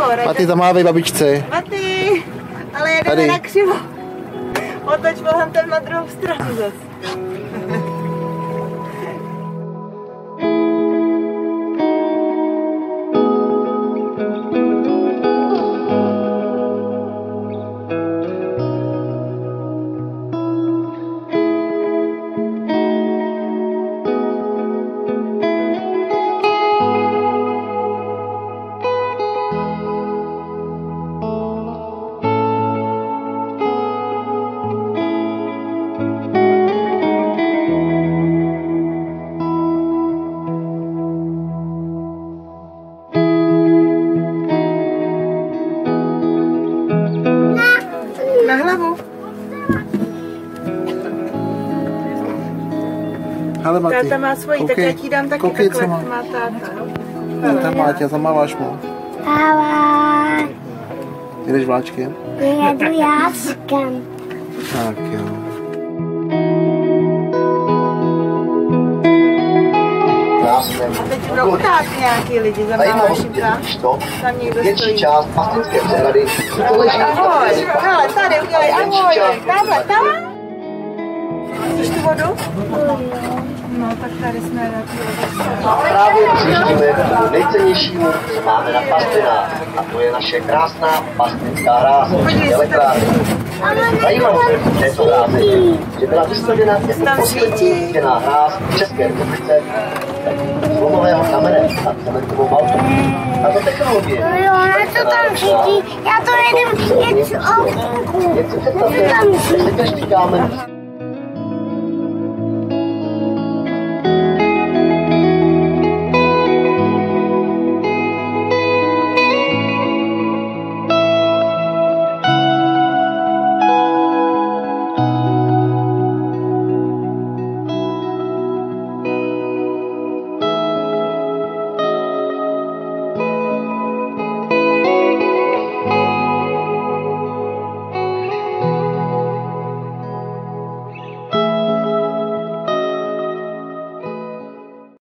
Maty, zamávej babičce. Maty, ale jedeme na křivo. Otoč bohem ten na druhou stranu zase. Na hlavu. Hele, Maty, Táta má svoji, tak já ti dám taky koukej, takhle, co má. má táta. Tam Máťa, zamáváš mu. Ale Jdeš vláčkem? jedu jáčkem. Tak jo. A teď budou ptát nějaký lidi, zamáváš jim tam. Tam někdo stojí. část plastické přehrady. Ahoj, hele, tady udělej, ahoj, tamhle, tam. Chceš tu vodu? No, tak tady jsme na tu Právě přijíždíme k nejcennějšímu, co máme na pastvinách. A to je naše krásná pastvinská hráz. Zajímavé v této hráze je, že byla vystavěna jako poslední stěná hráz v České republice z lomového kamene a cementovou balku. Tato technologie Jo, na co tam svítí? Já to jedem jet z okýnku. jak si představte, že si každý kámen